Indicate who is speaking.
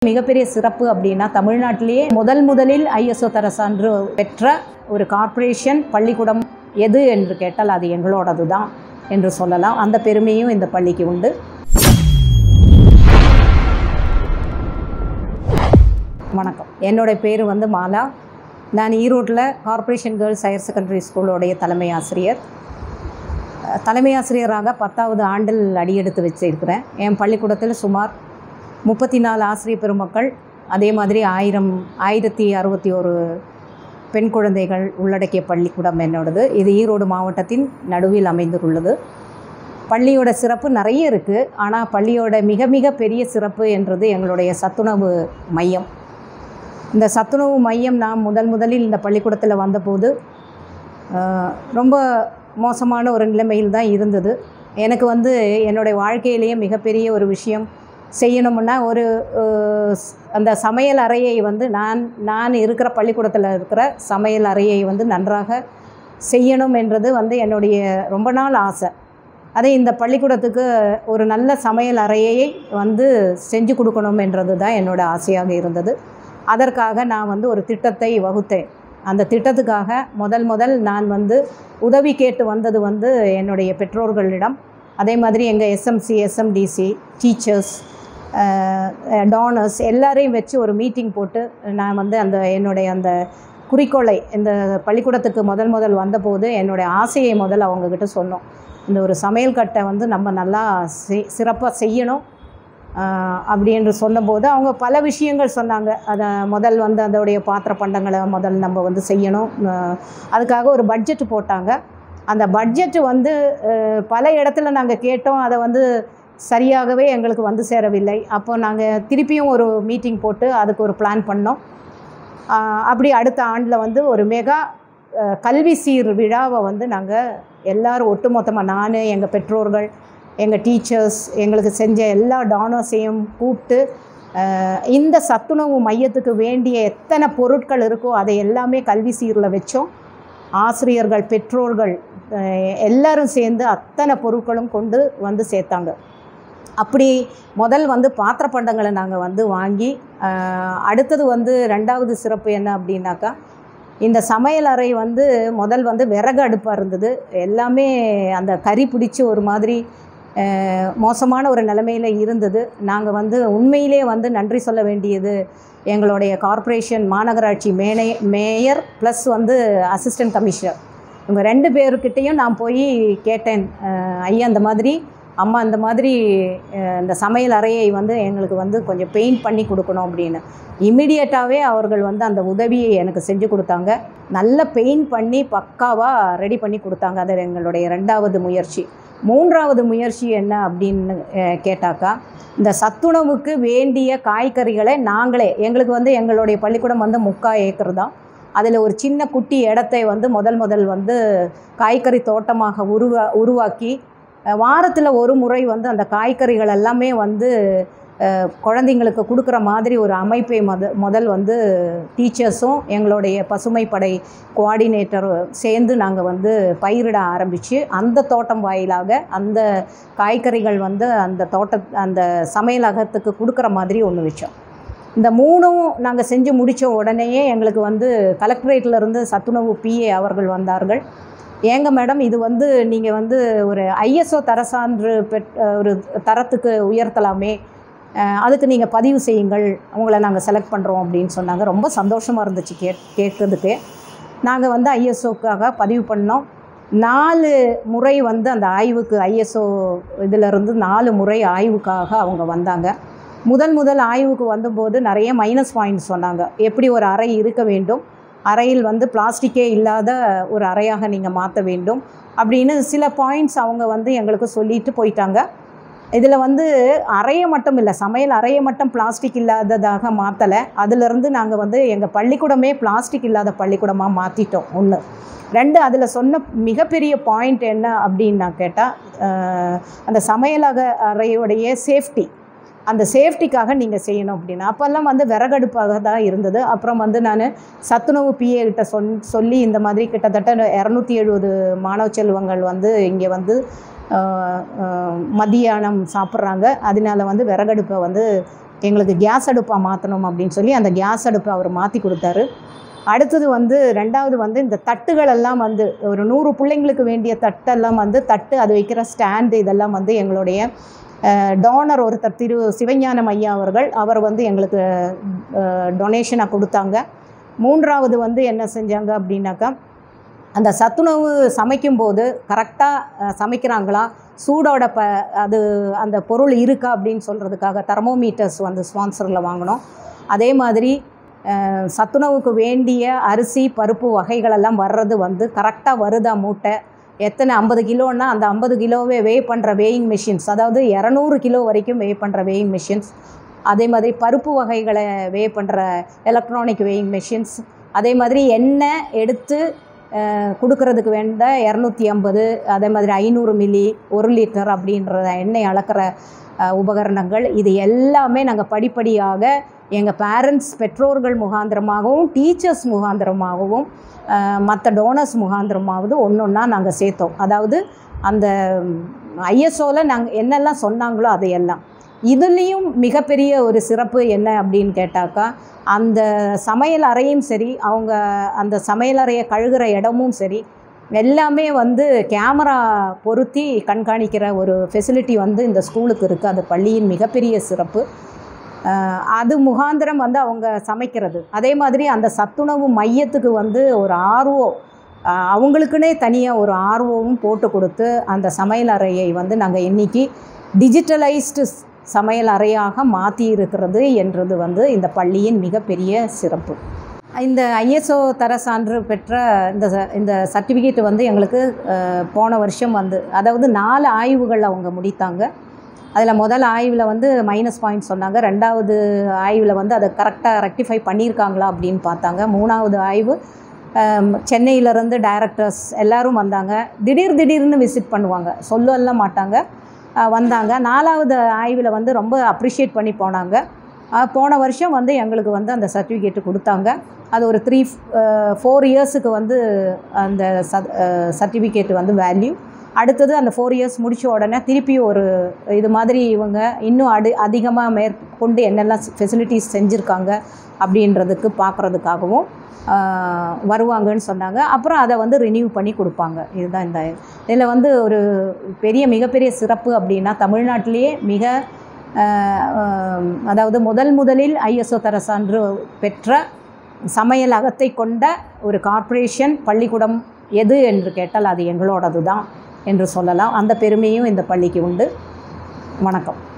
Speaker 1: மிகப்பெரிய சிறப்பு அப்படின்னா தமிழ்நாட்டிலேயே முதலில் ஐஎஸ்ஓ தர சான்று பெற்ற ஒரு கார்ப்பரேஷன் பள்ளிக்கூடம் எது என்று கேட்டால் அது எங்களோடது தான் என்று சொல்லலாம். அந்த பெருமையும் இந்த பள்ளிக்கு உண்டு. வணக்கம், என்னுடைய பேர் மாலா. நான் ஈரோட்டில் கார்ப்பரேஷன் கேர்ள்ஸ் ஹையர் செகண்டரி ஸ்கூலோடைய தலைமை ஆசிரியராக 10வது ஆண்டில் அடியெடுத்து வச்சிருக்கிறேன். என் பள்ளிக்கூடத்தில் சுமார் 34 ஆசிரியர் பெருமக்கள், அதே மாதிரி 1061 பெண் குழந்தைகள் உள்ளடக்கிய பள்ளிக்கூடம் என்னோடது. இது ஈரோடு மாவட்டத்தின் நடுவில் அமைந்துள்ளது. பள்ளியோட சிறப்பு நிறைய இருக்குது. ஆனால் பள்ளியோட மிக மிக பெரிய சிறப்பு என்றது எங்களுடைய சத்துணவு மையம். இந்த சத்துணவு மையம் நான் முதலில் இந்த பள்ளிக்கூடத்தில் வந்தபோது ரொம்ப மோசமான ஒரு நிலைமையில் தான் இருந்தது. எனக்கு என்னுடைய வாழ்க்கையிலேயே மிகப்பெரிய ஒரு விஷயம் செய்யணும்னா அந்த சமையல் அறையை நான் இருக்கிற பள்ளிக்கூடத்தில் இருக்கிற சமையல் அறையை நன்றாக செய்யணும் என்றது என்னுடைய ரொம்ப நாள் ஆசை. அதே இந்த பள்ளிக்கூடத்துக்கு ஒரு நல்ல சமையல் அறையை செஞ்சு கொடுக்கணும் என்றது தான் என்னோடய ஆசையாக இருந்தது. அதற்காக நான் ஒரு திட்டத்தை வகுத்தேன். அந்த திட்டத்துக்காக முதல் நான் உதவி கேட்டு வந்தது என்னுடைய பெற்றோர்களிடம், அதே மாதிரி எங்கள் எஸ்எம்சி, எஸ்எம்டிசி, டீச்சர்ஸ், டோனர்ஸ் எல்லாரையும் வச்சு ஒரு மீட்டிங் போட்டு நான் என்னுடைய அந்த குறிக்கோளை இந்த பள்ளிக்கூடத்துக்கு முதல் வந்தபோது என்னுடைய ஆசையை அவங்கக்கிட்ட சொன்னோம். இந்த ஒரு சமையல் கட்டை நம்ம நல்லா சிறப்பாக செய்யணும் அப்படி என்று சொன்னபோது அவங்க பல விஷயங்கள் சொன்னாங்க. அதை அதோடைய பாத்திர பண்டங்களை நம்ம செய்யணும். அதுக்காக ஒரு பட்ஜெட்டு போட்டாங்க. அந்த பட்ஜெட்டு பல இடத்துல நாங்கள் கேட்டோம். அதை சரியாகவே எங்களுக்கு சேரவில்லை. அப்போ நாங்கள் திருப்பியும் ஒரு மீட்டிங் போட்டு அதுக்கு ஒரு பிளான் பண்ணோம். அப்படி அடுத்த ஆண்டில் ஒரு மெகா கல்வி சீர் விழாவை நாங்கள் எல்லோரும் ஒட்டுமொத்தமாக, நான், எங்கள் பெற்றோர்கள், எங்கள் டீச்சர்ஸ், எங்களுக்கு செஞ்ச எல்லா டோனர்ஸையும் கூப்பிட்டு இந்த சத்துணவு மையத்துக்கு வேண்டிய எத்தனை பொருட்கள் இருக்கோ அதை எல்லாமே கல்வி சீரில் வச்சோம். ஆசிரியர்கள், பெற்றோர்கள் எல்லோரும் சேர்ந்து அத்தனை பொருட்களும் கொண்டு சேர்த்தாங்க. அப்படி பாத்திர பண்டங்களை நாங்கள் வாங்கி, அடுத்தது ரெண்டாவது சிறப்பு என்ன அப்படின்னாக்கா, இந்த சமையல் அறை விறகு அடுப்பாக இருந்தது. எல்லாமே அந்த கறி பிடிச்சி ஒரு மாதிரி மோசமான ஒரு நிலைமையில் இருந்தது. நாங்கள் உண்மையிலே நன்றி சொல்ல வேண்டியது எங்களுடைய கார்ப்பரேஷன் மாநகராட்சி மேயர் ப்ளஸ் அசிஸ்டன்ட் கமிஷனர், இவங்க 2 பேர்கிட்டையும் நான் போய் கேட்டேன், ஐயா இந்த மாதிரி இந்த சமையல் அறையை எங்களுக்கு கொஞ்சம் பெயிண்ட் பண்ணி கொடுக்கணும் அப்படின்னு. இம்மிடியேட்டாகவே அவர்கள் அந்த உதவியை எனக்கு செஞ்சு கொடுத்தாங்க. நல்ல பெயிண்ட் பண்ணி பக்காவாக ரெடி பண்ணி கொடுத்தாங்க. அது எங்களுடைய 2வது முயற்சி. 3வது முயற்சி என்ன அப்படின்னு கேட்டாக்கா, இந்த சத்துணவுக்கு வேண்டிய காய்கறிகளை நாங்களே, எங்களுக்கு எங்களுடைய பள்ளிக்கூடம் 3/4 ஏக்கர் தான். அதில் ஒரு சின்ன குட்டி இடத்தை முதல் காய்கறி தோட்டமாக உருவாக்கி வாரத்தில் ஒரு முறை அந்த காய்கறிகள் எல்லாமே குழந்தைங்களுக்கு கொடுக்குற மாதிரி ஒரு அமைப்பை முதல் டீச்சர்ஸும் எங்களுடைய பசுமை படை கோஆர்டினேட்டர் சேர்ந்து நாங்கள் பயிரிட ஆரம்பித்து அந்த தோட்டம் வாயிலாக அந்த காய்கறிகள் அந்த சமையலகத்துக்கு கொடுக்குற மாதிரி ஒன்று வச்சோம். இந்த 3ம் நாங்கள் செஞ்சு முடித்த உடனேயே எங்களுக்கு கலெக்டரேட்டிலேருந்து சத்துணவு பிஏ அவர்கள் வந்தார்கள். ஏங்க மேடம், இது நீங்கள் ஒரு ஐஎஸ்ஓ தர சான்று ஒரு தரத்துக்கு உயர்த்தலாமே, அதுக்கு நீங்கள் பதிவு செய்யுங்கள், உங்களை நாங்கள் செலக்ட் பண்ணுறோம் அப்படின்னு சொன்னாங்க. ரொம்ப சந்தோஷமாக இருந்துச்சு கேட்குறதுக்கு. நாங்கள் ஐஎஸ்ஓக்காக பதிவு பண்ணோம். 4 முறை அந்த ஆய்வுக்கு, ஐஎஸ்ஓ இதிலிருந்து 4 முறை ஆய்வுக்காக அவங்க வந்தாங்க. முதல் ஆய்வுக்கு வந்தபோது நிறைய மைனஸ் பாயிண்ட்ஸ் சொன்னாங்க. எப்படி ஒரு அறை இருக்க வேண்டும், அறையில் பிளாஸ்டிக்கே இல்லாத ஒரு அறையாக நீங்கள் மாற்ற வேண்டும் அப்படின்னு சில பாயிண்ட்ஸ் அவங்க எங்களுக்கு சொல்லிட்டு போயிட்டாங்க. இதில் அறையை மட்டும் இல்லை, சமையல் அறையை மட்டும் பிளாஸ்டிக் இல்லாததாக மாற்றலை. அதிலிருந்து நாங்கள் எங்கள் பள்ளிக்கூடமே பிளாஸ்டிக் இல்லாத பள்ளிக்கூடமாக மாற்றிட்டோம். 1. 2, அதில் சொன்ன மிகப்பெரிய பாயிண்ட் என்ன அப்படின்னு நான் கேட்டால், அந்த சமையலக அறையுடைய சேஃப்டி, அந்த சேஃப்டிக்காக நீங்கள் செய்யணும் அப்படின்னா. அப்போல்லாம் விறகடுப்பாக தான் இருந்தது. அப்புறம் நான் சத்துணவு பிஏ கிட்ட சொல்லி இந்த மாதிரி கிட்டத்தட்ட 270 மாணவ செல்வங்கள் இங்கே மதியானம் சாப்பிட்றாங்க. அதனால விறகடுப்பை எங்களுக்கு கேஸ் அடுப்பாக மாற்றணும் அப்படின்னு சொல்லி அந்த கேஸ் அடுப்பை அவர் மாற்றி கொடுத்தாரு. அடுத்தது வந்து 2வது வந்து இந்த தட்டுகளெல்லாம் வந்து ஒரு 100 பிள்ளைங்களுக்கு வேண்டிய தட்டெல்லாம் வந்து அது வைக்கிற ஸ்டாண்டு இதெல்லாம் வந்து எங்களுடைய டோனர் ஒருத்தர் திரு சிவஞானம் ஐயா அவர் வந்து எங்களுக்கு டொனேஷனாக கொடுத்தாங்க. 3வது வந்து என்ன செஞ்சாங்க அப்படின்னாக்கா, அந்த சத்துணவு சமைக்கும்போது கரெக்டாக சமைக்கிறாங்களா, சூடோட அது அந்த பொருள் இருக்கா அப்படின்னு சொல்கிறதுக்காக தெர்மோமீட்டர்ஸ் வந்து ஸ்பான்சரில் வாங்கினோம். அதே மாதிரி சத்துணவுக்கு வேண்டிய அரிசி பருப்பு வகைகளெல்லாம் வர்றது வந்து கரெக்டாக வருதா, மூட்டை எத்தனை 50 கிலோன்னா அந்த 50 கிலோவே வே பண்ணுற வேயிங் மிஷின்ஸ், அதாவது 200 கிலோ வரைக்கும் வே பண்ணுற வேயிங் மிஷின்ஸ், அதே மாதிரி பருப்பு வகைகளை வே பண்ணுற எலக்ட்ரானிக் வேயிங் மிஷின்ஸ், அதே மாதிரி எண்ணெய் எடுத்து கொடுக்கறதுக்கு வேண்ட 250, அதே மாதிரி 500 மில்லி 1 லிட்டர் அப்படின்ற எண்ணெய் அளக்கிற உபகரணங்கள், இது எல்லாமே நாங்கள் படிப்படியாக எங்கள் பேரண்ட்ஸ் பெற்றோர்கள் முகாந்திரமாகவும் டீச்சர்ஸ் முகாந்திரமாகவும் மற்ற டோனர்ஸ் முகாந்திரமாவது ஒன்றா நாங்கள் சேர்த்தோம். அதாவது அந்த ஐஎஸ்ஓவில் நாங்கள் என்னெல்லாம் சொன்னாங்களோ அதையெல்லாம். இதுலேயும் மிகப்பெரிய ஒரு சிறப்பு என்ன அப்படின்னு கேட்டாக்கா, அந்த சமையல் அறையும் சரி, அவங்க அந்த சமையலறையை கழுகுற இடமும் சரி, எல்லாமே வந்து கேமரா பொருத்தி கண்காணிக்கிற ஒரு ஃபெசிலிட்டி வந்து இந்த ஸ்கூலுக்கு இருக்குது. அது பள்ளியின் மிகப்பெரிய சிறப்பு. அது முகாந்திரம் வந்து அவங்க சமைக்கிறது. அதே மாதிரி அந்த சத்துணவு மையத்துக்கு வந்து ஒரு ஆர்ஓ, அவங்களுக்குன்னே தனியாக ஒரு ஆர்ஓவும் போட்டு கொடுத்து அந்த சமையல் அறையை வந்து நாங்கள் இன்றைக்கி டிஜிட்டலைஸ்டு சமையல் அறையாக மாற்றி இருக்கிறது என்றது வந்து இந்த பள்ளியின் மிகப்பெரிய சிறப்பு. இந்த ஐஎஸ்ஓ தர சான்று பெற்ற இந்த சர்டிஃபிகேட் வந்து எங்களுக்கு போன வருஷம் வந்து, அதாவது 4 ஆய்வுகள் அவங்க முடித்தாங்க. அதில் முதல் ஆய்வில் வந்து மைனஸ் பாயிண்ட் சொன்னாங்க. 2வது ஆய்வில் வந்து அதை கரெக்டாக ரெக்டிஃபை பண்ணியிருக்காங்களா அப்படின்னு பார்த்தாங்க. 3வது ஆய்வு சென்னையிலேருந்து டைரக்டர்ஸ் எல்லோரும் வந்தாங்க. திடீர்னு விசிட் பண்ணுவாங்க, சொல்லலாம் மாட்டாங்க, வந்தாங்க. 4வது ஆய்வில் வந்து ரொம்ப அப்ரிஷியேட் பண்ணி போனாங்க. போன வருஷம் வந்து எங்களுக்கு வந்து அந்த சர்டிஃபிகேட்டு கொடுத்தாங்க. அது ஒரு 4 இயர்ஸுக்கு வந்து அந்த சர்டிஃபிகேட் வந்து வேல்யூ. அடுத்தது அந்த 4 இயர்ஸ் முடித்த உடனே திருப்பி ஒரு இது மாதிரி இவங்க இன்னும் அதிகமாக மேற்கொண்டு என்னெல்லாம் ஃபெசிலிட்டிஸ் செஞ்சுருக்காங்க அப்படின்றதுக்கு பார்க்குறதுக்காகவும் வருவாங்கன்னு சொன்னாங்க. அப்புறம் அதை வந்து ரினியூ பண்ணி கொடுப்பாங்க. இதுதான் இதில் வந்து ஒரு மிகப்பெரிய சிறப்பு அப்படின்னா, தமிழ்நாட்டிலேயே அதாவது முதலில் ஐஎஸ்ஓ தர சான்று பெற்ற சமையல் அகத்தை கொண்ட ஒரு கார்ப்பரேஷன் பள்ளிக்கூடம் எது என்று கேட்டால் அது எங்களோடது தான் என்று சொல்லலாம். அந்த பெருமையும் இந்த பள்ளிக்கு உண்டு. வணக்கம்.